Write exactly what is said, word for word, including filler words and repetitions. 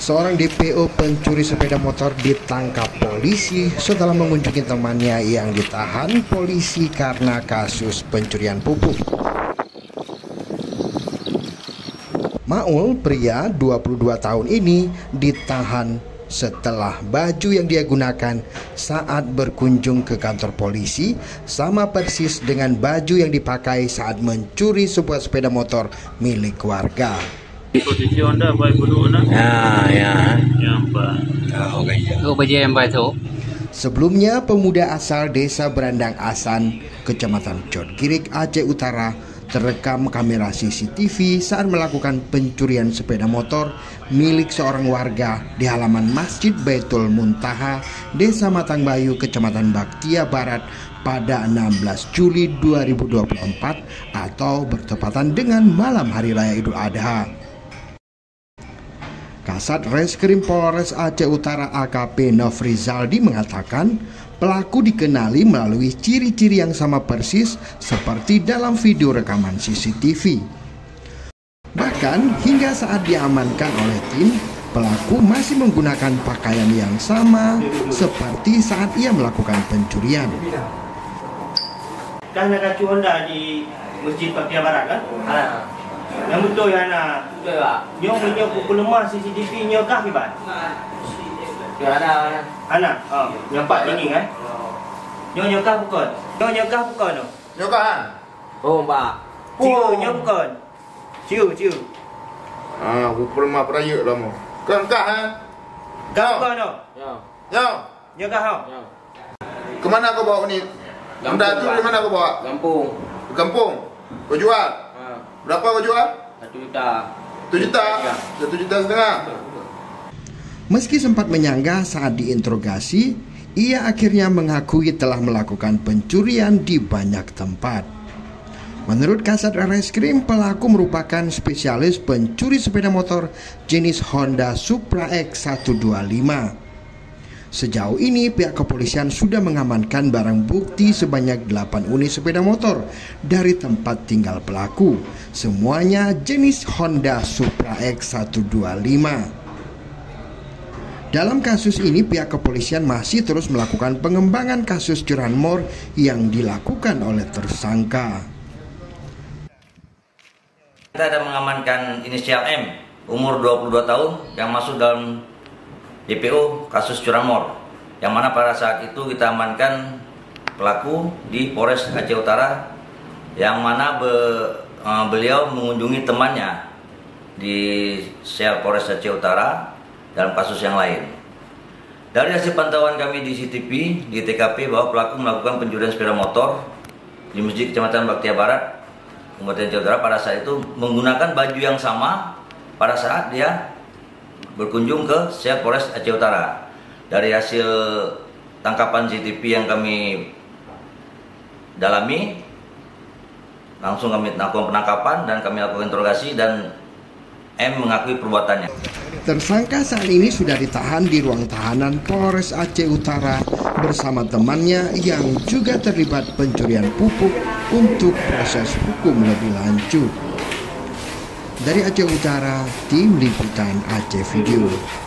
Seorang D P O pencuri sepeda motor ditangkap polisi setelah mengunjungi temannya yang ditahan polisi karena kasus pencurian pupuk. Maul, pria dua puluh dua tahun ini, ditahan setelah baju yang dia gunakan saat berkunjung ke kantor polisi sama persis dengan baju yang dipakai saat mencuri sebuah sepeda motor milik warga. Posisi Honda baik dulu nak. Ya, ya. Yang apa? Oh, kaya. Oh, baju yang baik tu. Sebelumnya, pemuda asal Desa Berandang Asan, Kecamatan Cotgirik, Aceh Utara, terekam kamera C C T V saat melakukan pencurian sepeda motor milik seorang warga di halaman Masjid Baitul Muntaha, Desa Matangbayu, Kecamatan Baktia Barat pada enam belas Juli dua ribu dua puluh empat atau bertepatan dengan malam Hari Raya Idul Adha. Kasat Reskrim Polres Aceh Utara A K P Nofrizaldi mengatakan pelaku dikenali melalui ciri-ciri yang sama persis seperti dalam video rekaman C C T V. Bahkan hingga saat diamankan oleh tim, pelaku masih menggunakan pakaian yang sama seperti saat ia melakukan pencurian. Dah nak kacu Honda di Masjid Baktia Barat kan? Ada. Yang betul ya nak? Betul pak. Nyo punya pukul lemah C C T V nyo kah kibat? Ya ada. Anak, oh, nampak ini kan? Nyo nyo kah bukan? Nyo nyo kah bukan no? Nyo kan? Oh pak. Ciu nyo bukan? Ciu ciu. Ah, pukul lima peraya lah mo. Kan kah ha? Kah bukan no? Ya. Yo, Nyo kah ho? Ya. kemana kau bawa ni? Honda tu di mana kau bawa? Kampung. Ke kampung. Kau jual? Ha. Berapa kau jual? Satu juta. Satu juta? Satu juta setengah? Meski sempat menyangga saat diinterogasi, ia akhirnya mengakui telah melakukan pencurian di banyak tempat. Menurut Kasat Reskrim, pelaku merupakan spesialis pencuri sepeda motor jenis Honda Supra X seratus dua puluh lima. Sejauh ini pihak kepolisian sudah mengamankan barang bukti sebanyak delapan unit sepeda motor dari tempat tinggal pelaku. Semuanya jenis Honda Supra X seratus dua puluh lima. Dalam kasus ini pihak kepolisian masih terus melakukan pengembangan kasus curanmor yang dilakukan oleh tersangka. Kita ada mengamankan inisial M, umur dua puluh dua tahun, yang masuk dalam D P O kasus curanmor, yang mana pada saat itu kita amankan pelaku di Polres Aceh Utara, yang mana be, uh, beliau mengunjungi temannya di sel Polres Aceh Utara dalam kasus yang lain. Dari hasil pantauan kami di C C T V di T K P bahwa pelaku melakukan pencurian sepeda motor di Masjid Kecamatan Baktia Barat, Kabupaten Aceh Utara pada saat itu menggunakan baju yang sama pada saat dia berkunjung ke sel Polres Aceh Utara. Dari hasil tangkapan C C T V yang kami dalami, langsung kami lakukan penangkapan dan kami lakukan interogasi, dan M mengakui perbuatannya. Tersangka saat ini sudah ditahan di ruang tahanan Polres Aceh Utara bersama temannya yang juga terlibat pencurian pupuk untuk proses hukum lebih lanjut. Dari Aceh Utara, Tim Liputan Aceh Video.